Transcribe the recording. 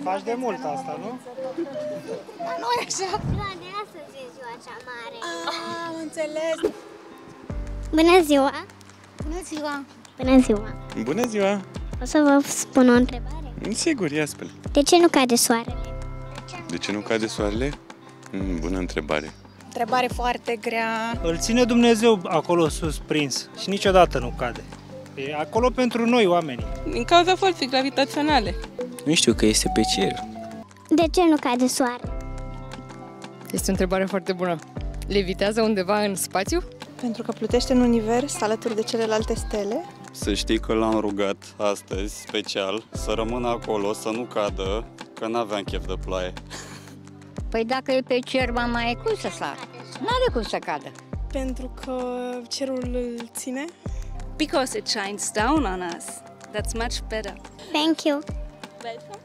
Faci de mult asta, nu? Nu e așa. De astăzi e ziua cea mare. Am înțeles. Bună ziua! Bună ziua. Bună ziua! Bună ziua! O să vă spun o întrebare. Sigur, ia spune. De ce nu cade soarele? De ce nu cade soarele? Bună întrebare. Întrebare foarte grea. Îl ține Dumnezeu acolo sus prins și niciodată nu cade. E acolo pentru noi, oamenii. Din cauza forței gravitaționale. Nu știu, că este pe cer. De ce nu cade soarele? Este o întrebare foarte bună. Levitează undeva în spațiu? Pentru că plutește în univers alături de celelalte stele. Să știi că l-am rugat astăzi, special, să rămână acolo, să nu cadă, că n-aveam chef de ploaie. Păi dacă e pe cer, mama, e cum să sară? N-are cum să cadă. Pentru că cerul îl ține. Because it shines down on us. That's much better. Thank you! Welcome.